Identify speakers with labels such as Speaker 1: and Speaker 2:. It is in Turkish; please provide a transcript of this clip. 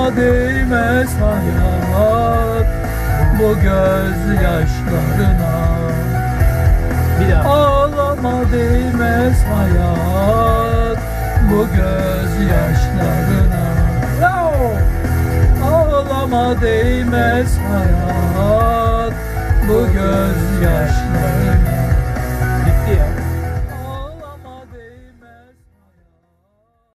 Speaker 1: değmez hayat bu gözyaşlarına.
Speaker 2: Bir daha.
Speaker 1: Ağlama değmez hayat bu gözyaşlarına. Bravo! Ağlama değmez hayat bu gözyaşlarına.